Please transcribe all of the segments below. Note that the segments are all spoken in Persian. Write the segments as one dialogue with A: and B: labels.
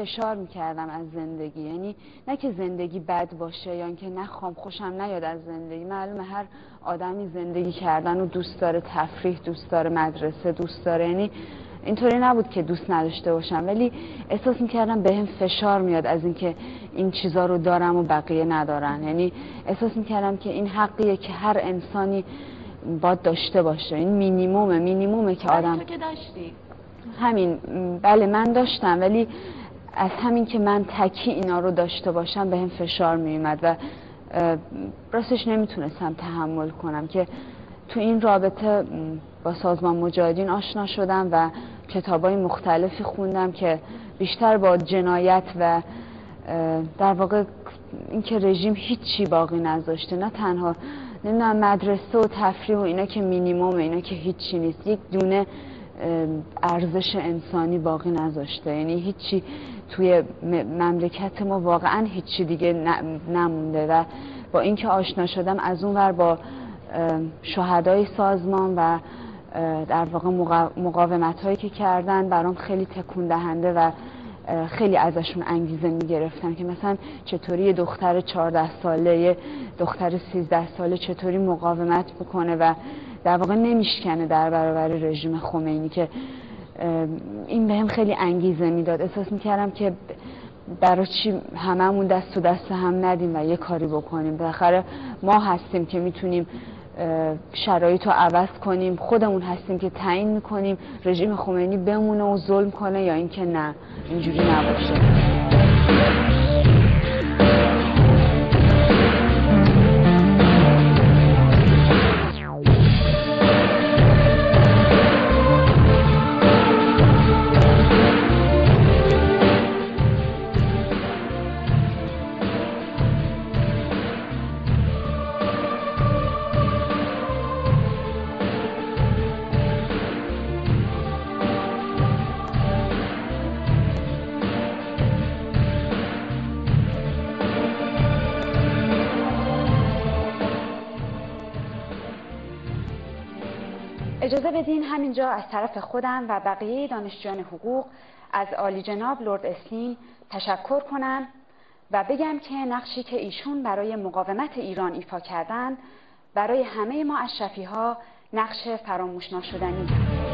A: فشار میکردم از زندگی. یعنی نه که زندگی بد باشه یا اینکه نخوام خوشم نیاد از زندگی. معلومه هر آدمی زندگی کردن و دوست داره، تفریح دوست داره، مدرسه دوست داره. یعنی اینطوری نبود که دوست نداشته باشم، ولی احساس میکردم بهم فشار میاد از اینکه این چیزا رو دارم و بقیه ندارن. یعنی احساس میکردم که این حقیه که هر انسانی باید داشته باشه. این مینیمومه که آدم.
B: تو که داشتی
A: همین. بله من داشتم، ولی از همین که من تکی اینا رو داشته باشم بهم فشار میومد و راستش نمیتونستم تحمل کنم که تو این رابطه با سازمان مجاهدین آشنا شدم و کتابای مختلفی خوندم که بیشتر با جنایت و در واقع اینکه رژیم هیچی باقی نذاشته، نه تنها نمیدونم مدرسه و تفریح و اینا که مینیمومه، اینا که هیچی نیست، یک دونه ارزش انسانی باقی نذاشته. یعنی هیچی توی مملکت ما واقعا هیچی دیگه نمونده و با اینکه آشنا شدم از اون ور با شهدای سازمان و در واقع مقاومت هایی که کردن برام خیلی تکون دهنده و خیلی ازشون انگیزه میگرفتم که مثلا چطوری یه دختر 14 ساله یه دختر 13 ساله چطوری مقاومت بکنه و در واقع نمیشکنه در برابر رژیم خمینی، که این بهم خیلی انگیزه میداد. احساس میکردم که برای چی هممون دست تو دست هم ندیم و یه کاری بکنیم. بالاخره ما هستیم که میتونیم شرایط رو عوض کنیم، خودمون هستیم که تعیین میکنیم رژیم خمینی بمونه و ظلم کنه یا اینکه نه، اینجوری نباشه. اجازه بدین همینجا از طرف خودم و بقیه دانشجویان حقوق از عالی جناب لرد استین تشکر کنم و بگم که نقشی که ایشون برای مقاومت ایران ایفا کردن برای همه ما اشرفی‌ها نقش فراموش ناشدنی است.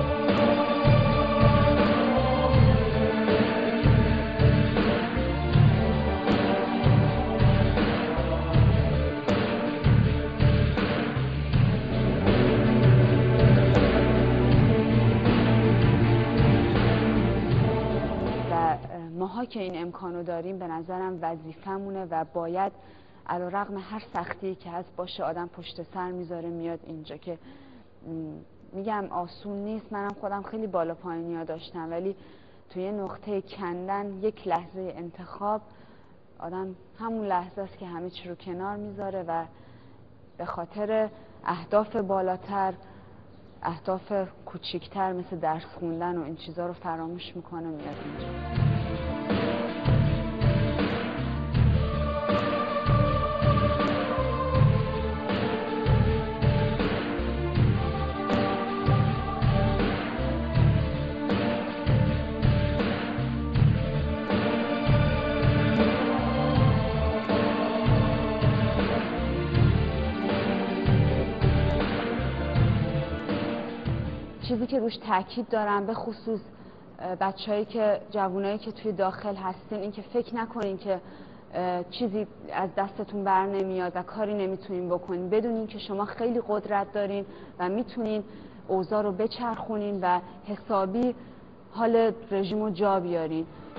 A: ماها که این امکانو داریم به نظرم وظیفه‌مونه و باید علیرغم هر سختی که هست باشه آدم پشت سر میذاره میاد اینجا، که میگم آسون نیست. منم خودم خیلی بالا پایینی‌ها داشتم، ولی توی نقطه کندن یک لحظه انتخاب آدم همون لحظه است که همه چی رو کنار میذاره و به خاطر اهداف بالاتر، اهداف کوچیکتر مثل درس خوندن و این چیزا رو فراموش میکنه میاد اینجا. چیزی که روش تاکید دارم به خصوص بچه‌هایی که جوانایی که توی داخل هستین، این که فکر نکنین که چیزی از دستتون بر نمیاد و کاری نمیتونین بکنین. بدونین که شما خیلی قدرت دارین و میتونین اوضاع رو بچرخونین و حسابی حال رژیم رو جا بیارین.